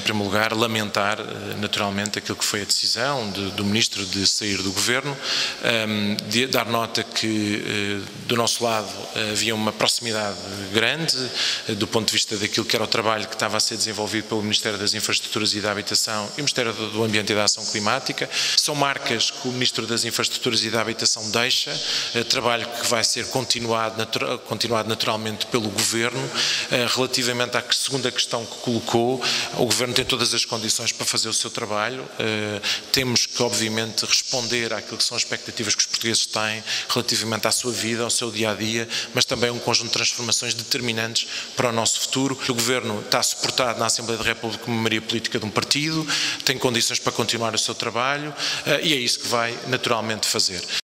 primeiro lugar, lamentar naturalmente aquilo que foi a decisão do Ministro de sair do Governo, de dar nota que do nosso lado havia uma proximidade grande do ponto de vista daquilo que era o trabalho que estava a ser desenvolvido pelo Ministério das Infraestruturas e da Habitação e o Ministério do Ambiente e da Ação Climática. São marcas que o Ministro das Infraestruturas e da Habitação deixa, trabalho que vai ser continuado naturalmente pelo Governo. Relativamente à segunda questão que colocou, o Governo tem todas as condições para fazer o seu trabalho. Temos que, obviamente, responder àquilo que são as expectativas que os portugueses têm relativamente à sua vida, ao seu dia-a-dia, mas também um conjunto de transformações determinantes para o nosso futuro. O Governo está suportado na Assembleia da República como maioria política de um partido, tem condições para continuar o seu trabalho e é isso que vai naturalmente fazer.